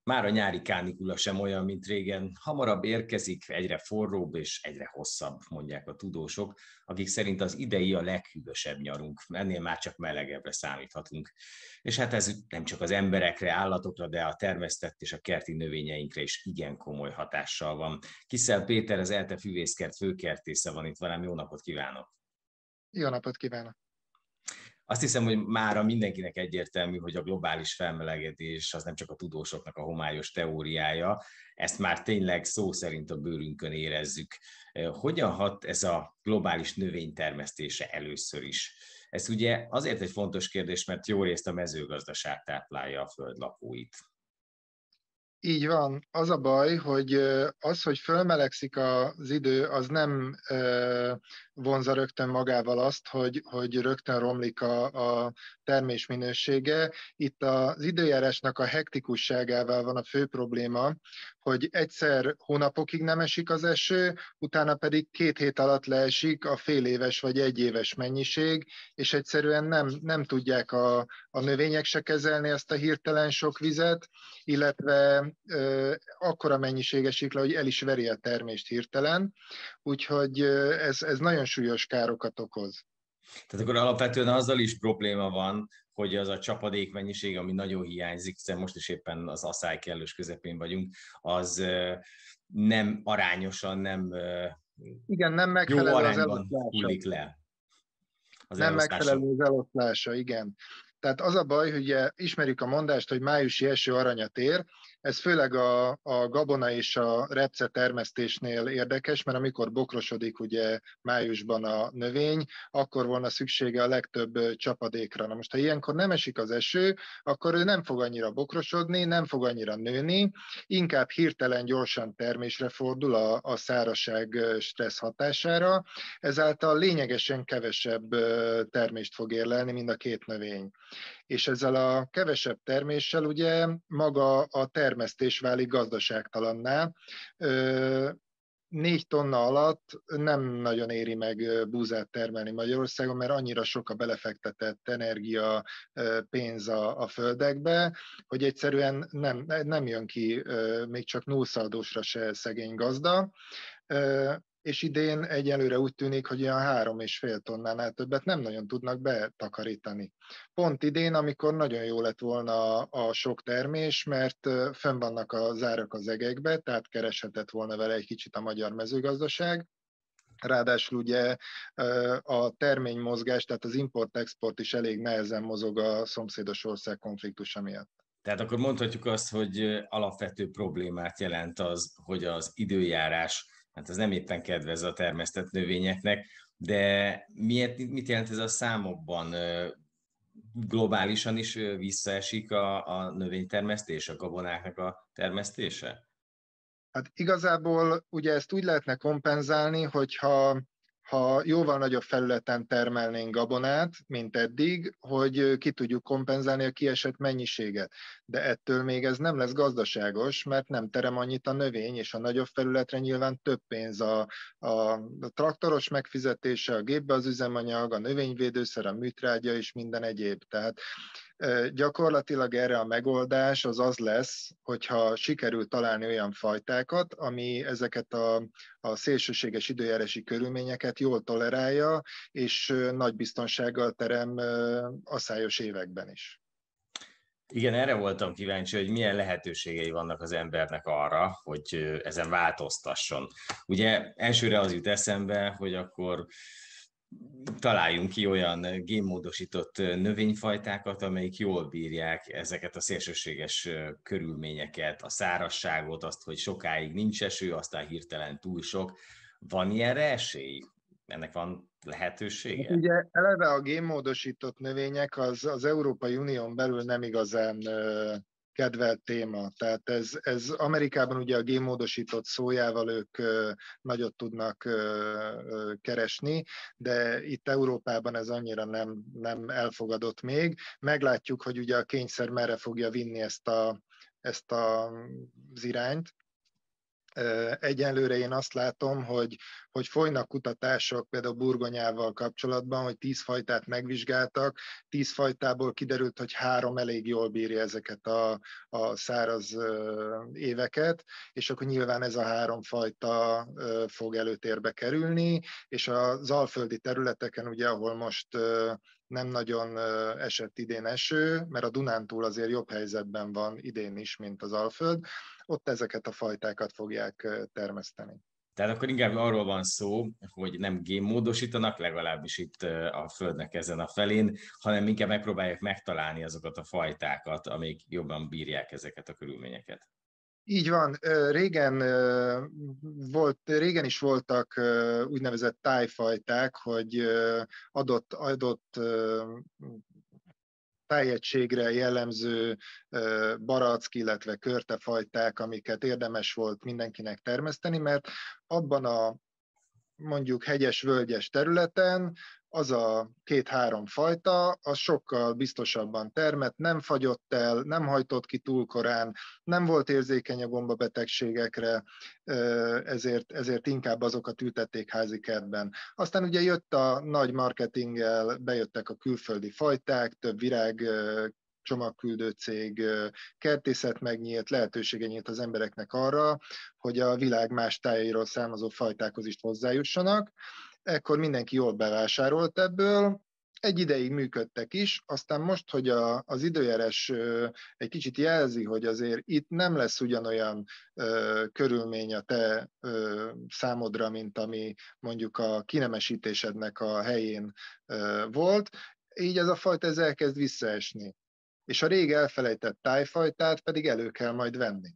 Már a nyári kánikula sem olyan, mint régen. Hamarabb érkezik, egyre forróbb és egyre hosszabb, mondják a tudósok, akik szerint az idei a leghűvösebb nyarunk. Ennél már csak melegebbre számíthatunk. És hát ez nem csak az emberekre, állatokra, de a termesztett és a kerti növényeinkre is igen komoly hatással van. Kisszel Péter, az ELTE füvészkert főkertésze van itt velem. Jó napot kívánok! Jó napot kívánok! Azt hiszem, hogy mára mindenkinek egyértelmű, hogy a globális felmelegedés az nem csak a tudósoknak a homályos teóriája, ezt már tényleg szó szerint a bőrünkön érezzük. Hogyan hat ez a globális növénytermesztése először is? Ez ugye azért egy fontos kérdés, mert jó részt a mezőgazdaság táplálja a föld lakóit. Így van. Az a baj, hogy hogy fölmelegszik az idő, az nem vonza rögtön magával azt, hogy rögtön romlik a termés minősége. Itt az időjárásnak a hektikusságával van a fő probléma, hogy egyszer hónapokig nem esik az eső, utána pedig 2 hét alatt leesik a fél éves vagy 1 éves mennyiség, és egyszerűen nem tudják a növények se kezelni ezt a hirtelen sok vizet, illetve akkora mennyiség esik le, hogy el is veri a termést hirtelen, úgyhogy ez nagyon súlyos károkat okoz. Tehát akkor alapvetően azzal is probléma van, hogy az a csapadékmennyiség, ami nagyon hiányzik, hiszen most is éppen az asszály kellős közepén vagyunk, az nem arányosan, nem, igen, nem jó megfelelő az arányban eloszlása. hullik le az Nem elosztása. megfelelő az eloszlása, igen. Tehát az a baj, hogy ugye ismerjük a mondást, hogy májusi eső aranyat ér, ez főleg a gabona és a repce termesztésnél érdekes, mert amikor bokrosodik ugye májusban a növény, akkor volna szüksége a legtöbb csapadékra. Na most, ha ilyenkor nem esik az eső, akkor ő nem fog annyira bokrosodni, nem fog annyira nőni, inkább hirtelen gyorsan termésre fordul a szárazság stressz hatására, ezáltal lényegesen kevesebb termést fog érlelni, mind a 2 növény. És ezzel a kevesebb terméssel ugye maga a termesztés válik gazdaságtalanná. 4 tonna alatt nem nagyon éri meg búzát termelni Magyarországon, mert annyira sok a belefektetett energia, pénz a földekbe, hogy egyszerűen nem jön ki még csak nullszaldósra se szegény gazda, és idén egyelőre úgy tűnik, hogy olyan 3,5 tonnánál többet nem nagyon tudnak betakarítani. Pont idén, amikor nagyon jó lett volna a sok termés, mert fönn vannak az árak az egekbe, tehát kereshetett volna vele egy kicsit a magyar mezőgazdaság. Ráadásul ugye a terménymozgás, tehát az import-export is elég nehezen mozog a szomszédos ország konfliktusa miatt. Tehát akkor mondhatjuk azt, hogy alapvető problémát jelent az, hogy az időjárás, hát ez nem éppen kedvez a termesztett növényeknek, de mit jelent ez a számokban? Globálisan is visszaesik a növénytermesztés, a gabonáknak a termesztése? Hát igazából ugye ezt úgy lehetne kompenzálni, hogyha jóval nagyobb felületen termelnénk gabonát, mint eddig, hogy ki tudjuk kompenzálni a kiesett mennyiséget. De ettől még ez nem lesz gazdaságos, mert nem terem annyit a növény, és a nagyobb felületre nyilván több pénz a traktoros megfizetése, a gépbe az üzemanyag, a növényvédőszer, a műtrágya és minden egyéb. Tehát gyakorlatilag erre a megoldás az lesz, hogyha sikerül találni olyan fajtákat, ami ezeket a szélsőséges időjárási körülményeket jól tolerálja, és nagy biztonsággal terem asszályos években is. Igen, erre voltam kíváncsi, hogy milyen lehetőségei vannak az embernek arra, hogy ezen változtasson. Ugye elsőre az jut eszembe, hogy akkor találjunk ki olyan génmódosított növényfajtákat, amelyik jól bírják ezeket a szélsőséges körülményeket, a szárazságot, azt, hogy sokáig nincs eső, aztán hirtelen túl sok. Van ilyenre esély? Ennek van lehetősége? Hát ugye eleve a génmódosított növények az Európai Unión belül nem igazán kedvelt téma. Tehát ez Amerikában ugye a génmódosított szójával ők nagyot tudnak keresni, de itt Európában ez annyira nem elfogadott még. Meglátjuk, hogy ugye a kényszer merre fogja vinni ezt az irányt. Egyenlőre én azt látom, hogy folynak kutatások, például burgonyával kapcsolatban, hogy 10 fajtát megvizsgáltak, 10 fajtából kiderült, hogy 3 elég jól bírja ezeket a száraz éveket, és akkor nyilván ez a 3 fajta fog előtérbe kerülni, és az alföldi területeken, ugye, ahol most nem nagyon esett idén eső, mert a Dunántúl azért jobb helyzetben van idén is, mint az Alföld, ott ezeket a fajtákat fogják termeszteni. Tehát akkor inkább arról van szó, hogy nem génmódosítanak, legalábbis itt a Földnek ezen a felén, hanem inkább megpróbálják megtalálni azokat a fajtákat, amik jobban bírják ezeket a körülményeket. Így van, régen is voltak úgynevezett tájfajták, hogy adott tájegységre jellemző barack, illetve körtefajták, amiket érdemes volt mindenkinek termeszteni, mert abban a mondjuk hegyes-völgyes területen az a 2-3 fajta, az sokkal biztosabban termett, nem fagyott el, nem hajtott ki túl korán, nem volt érzékeny a gombabetegségekre, ezért inkább azokat ültették házi kertben. Aztán ugye jött a nagy marketinggel, bejöttek a külföldi fajták, több virág csomagküldő cég, kertészet megnyílt, lehetősége nyílt az embereknek arra, hogy a világ más tájairól származó fajtákhoz is hozzájussanak. Ekkor mindenki jól bevásárolt ebből, egy ideig működtek is, aztán most, hogy az időjárás egy kicsit jelzi, hogy azért itt nem lesz ugyanolyan körülmény a te számodra, mint ami mondjuk a kinemesítésednek a helyén volt, így ez a fajta ez elkezd visszaesni. És a rég elfelejtett tájfajtát pedig elő kell majd venni.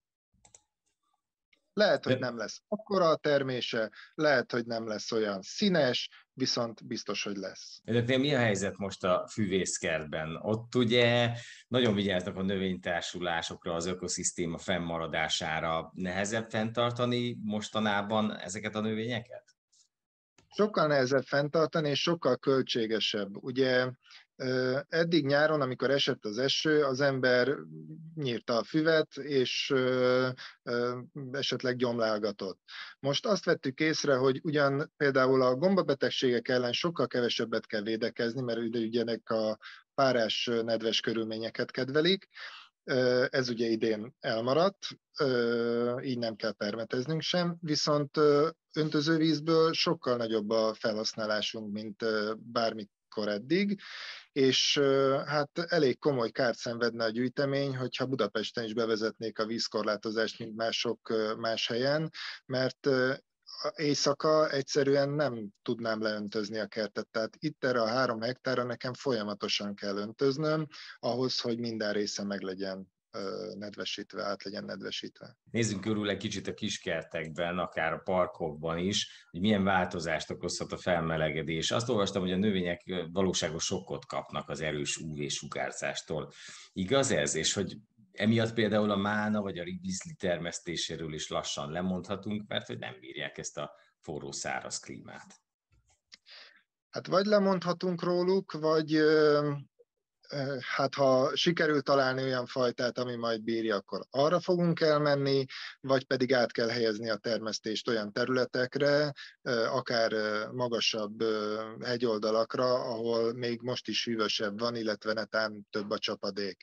Lehet, hogy nem lesz akkora a termése, lehet, hogy nem lesz olyan színes, viszont biztos, hogy lesz. De mi a helyzet most a füvészkertben? Ott ugye nagyon vigyáznak a növénytársulásokra, az ökoszisztéma fennmaradására. Nehezebb fenntartani mostanában ezeket a növényeket? Sokkal nehezebb fenntartani, és sokkal költségesebb. Ugye eddig nyáron, amikor esett az eső, az ember nyírta a füvet, és esetleg gyomlálgatott. Most azt vettük észre, hogy ugyan például a gombabetegségek ellen sokkal kevesebbet kell védekezni, mert ugye a párás, nedves körülményeket kedvelik, ez ugye idén elmaradt, így nem kell permeteznünk sem, viszont öntözővízből sokkal nagyobb a felhasználásunk, mint bármikor eddig, és hát elég komoly kárt szenvedne a gyűjtemény, hogyha Budapesten is bevezetnék a vízkorlátozást, mint más helyen, mert éjszaka egyszerűen nem tudnám leöntözni a kertet. Tehát itt erre a 3 hektárra nekem folyamatosan kell öntöznöm, ahhoz, hogy minden része meg legyen nedvesítve, át legyen nedvesítve. Nézzünk körül egy kicsit a kiskertekben, akár a parkokban is, hogy milyen változást okozhat a felmelegedés. Azt olvastam, hogy a növények valóságos sokkot kapnak az erős UV-sugárzástól. Igaz ez? És hogy emiatt például a mána vagy a viszli termesztéséről is lassan lemondhatunk, mert hogy nem bírják ezt a forró, száraz klímát. Hát vagy lemondhatunk róluk, vagy hát ha sikerül találni olyan fajtát, ami majd bírja, akkor arra fogunk elmenni, vagy pedig át kell helyezni a termesztést olyan területekre, akár magasabb hegyoldalakra, ahol még most is hűvösebb van, illetve netán több a csapadék.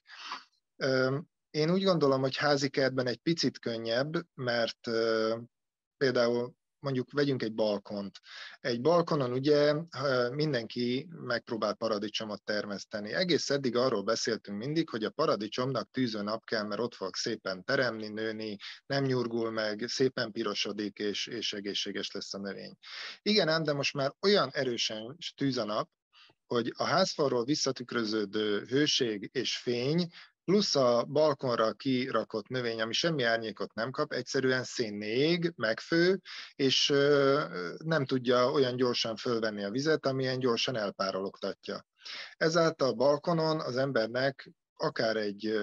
Én úgy gondolom, hogy házi kertben egy picit könnyebb, mert például mondjuk vegyünk egy balkont. Egy balkonon ugye mindenki megpróbál paradicsomot termeszteni. Egész eddig arról beszéltünk mindig, hogy a paradicsomnak tűző nap kell, mert ott fog szépen teremni, nőni, nem nyurgul meg, szépen pirosodik, és egészséges lesz a növény. Igen ám, de most már olyan erősen tűz a nap, hogy a házfalról visszatükröződő hőség és fény plusz a balkonra kirakott növény, ami semmi árnyékot nem kap, egyszerűen szénné ég, megfő, és nem tudja olyan gyorsan fölvenni a vizet, amilyen gyorsan elpárologtatja. Ezáltal balkonon az embernek akár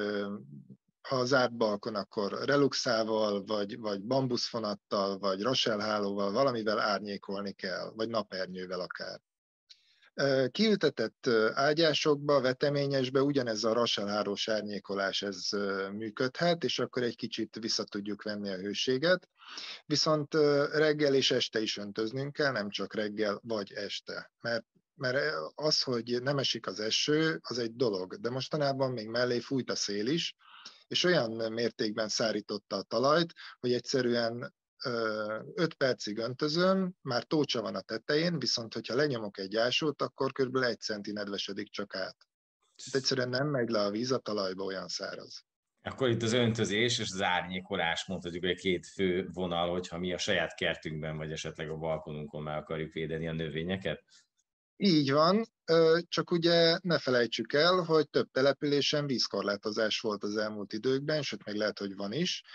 ha zárt balkon, akkor reluxával, vagy bambuszfonattal, vagy raselhálóval, valamivel árnyékolni kell, vagy napernyővel akár. Kiültetett ágyásokba, veteményesbe ugyanez a raselháros árnyékolás ez működhet, és akkor egy kicsit vissza tudjuk venni a hőséget. Viszont reggel és este is öntöznünk kell, nem csak reggel vagy este. Mert az, hogy nem esik az eső, az egy dolog, de mostanában még mellé fújt a szél is, és olyan mértékben szárította a talajt, hogy egyszerűen 5 percig öntözöm, már tócsa van a tetején, viszont hogyha lenyomok egy ásót, akkor kb. 1 centi nedvesedik csak át. Hát egyszerűen nem megy le a víz a talajba, olyan száraz. Akkor itt az öntözés és az árnyékolás, mondhatjuk, hogy 2 fő vonal, hogyha mi a saját kertünkben, vagy esetleg a balkonunkon meg akarjuk védeni a növényeket. Így van, csak ugye ne felejtsük el, hogy több településen vízkorlátozás volt az elmúlt időkben, sőt még lehet, hogy van is,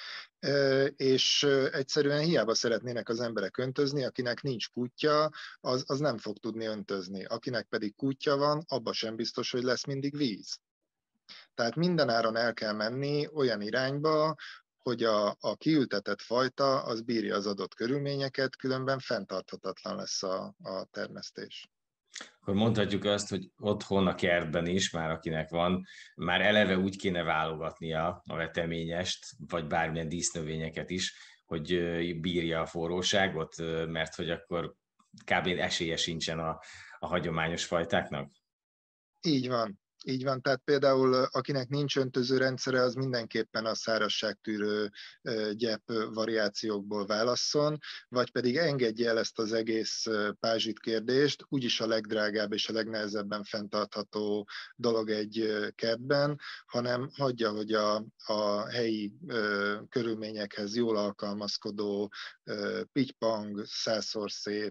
és egyszerűen hiába szeretnének az emberek öntözni, akinek nincs kútja, az nem fog tudni öntözni. Akinek pedig kútja van, abban sem biztos, hogy lesz mindig víz. Tehát mindenáron el kell menni olyan irányba, hogy a kiültetett fajta az bírja az adott körülményeket, különben fenntarthatatlan lesz a termesztés. Akkor mondhatjuk azt, hogy otthon a kertben is, már akinek van, már eleve úgy kéne válogatnia a veteményest, vagy bármilyen dísznövényeket is, hogy bírja a forróságot, mert hogy akkor kb. Esélye sincsen a hagyományos fajtáknak. Így van. Így van, tehát például akinek nincs öntöző rendszere, az mindenképpen a szárazságtűrő gyep variációkból válasszon, vagy pedig engedje el ezt az egész pázsit kérdést, úgyis a legdrágább és a legnehezebben fenntartható dolog egy kertben, hanem hagyja, hogy a helyi körülményekhez jól alkalmazkodó pittypang, százszorszép,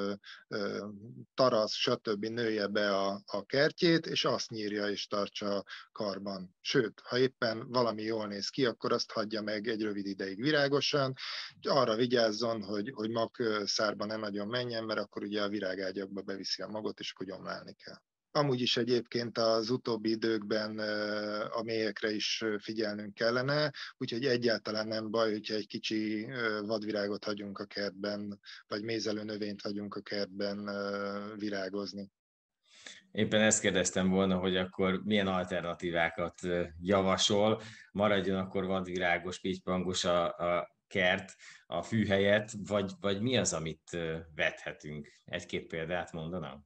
tarasz, stb. Nője be a kertjét, és azt nyírja és tartsa karban. Sőt, ha éppen valami jól néz ki, akkor azt hagyja meg egy rövid ideig virágosan, arra vigyázzon, hogy magszárba ne nagyon menjen, mert akkor ugye a virágágyakba beviszi a magot, és akkor gyomlálni kell. Amúgy is egyébként az utóbbi időkben a mélyekre is figyelnünk kellene, úgyhogy egyáltalán nem baj, hogyha egy kicsi vadvirágot hagyunk a kertben, vagy mézelő növényt hagyunk a kertben virágozni. Éppen ezt kérdeztem volna, hogy akkor milyen alternatívákat javasol, maradjon akkor vadvirágos, pittypangos a kert, a fű helyett, vagy mi az, amit vethetünk? Egy-két példát mondanám?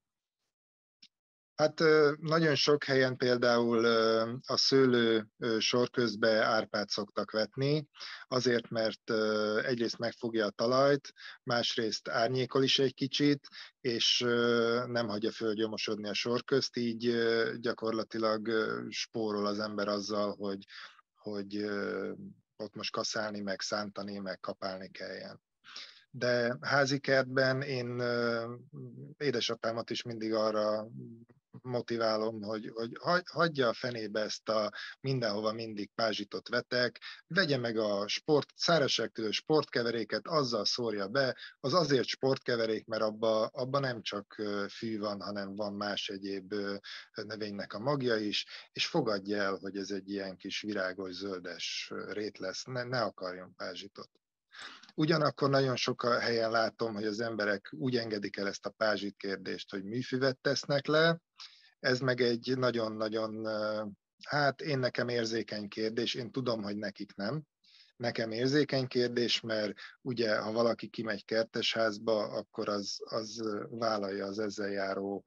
Hát nagyon sok helyen például a szőlő sor közben árpát szoktak vetni, azért, mert egyrészt megfogja a talajt, másrészt árnyékol is egy kicsit, és nem hagyja fölgyomosodni a sor közt, így gyakorlatilag spórol az ember azzal, hogy ott most kaszálni, meg szántani, meg kapálni kelljen. De házi kertben én édesapámat is mindig arra motiválom, hogy hagyja a fenébe ezt a mindenhova mindig pázsitot vetek, vegye meg a szárazságtűrő sportkeveréket, azzal szórja be, az azért sportkeverék, mert abba nem csak fű van, hanem van más egyéb növénynek a magja is, és fogadja el, hogy ez egy ilyen kis virágos, zöldes rét lesz, ne akarjon pázsitot. Ugyanakkor nagyon sok helyen látom, hogy az emberek úgy engedik el ezt a pázsit kérdést, hogy műfüvet tesznek le. Ez meg egy nagyon-nagyon, hát én nekem érzékeny kérdés, én tudom, hogy nekik nem. Nekem érzékeny kérdés, mert ugye, ha valaki kimegy kertesházba, akkor az vállalja az ezzel járó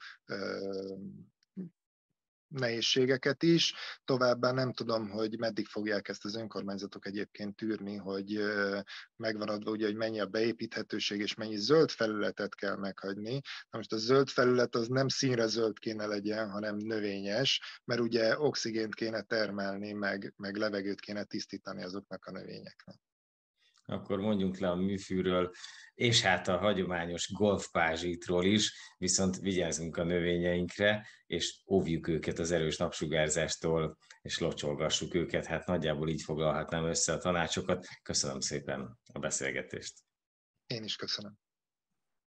nehézségeket is. Továbbá nem tudom, hogy meddig fogják ezt az önkormányzatok egyébként tűrni, hogy megvan adva ugye, hogy mennyi a beépíthetőség, és mennyi zöld felületet kell meghagyni. Na most a zöld felület az nem színre zöld kéne legyen, hanem növényes, mert ugye oxigént kéne termelni, meg levegőt kéne tisztítani azoknak a növényeknek. Akkor mondjunk le a műfűről, és hát a hagyományos golfpázsitról is, viszont vigyázzunk a növényeinkre, és óvjuk őket az erős napsugárzástól, és locsolgassuk őket. Hát nagyjából így foglalhatnám össze a tanácsokat. Köszönöm szépen a beszélgetést. Én is köszönöm.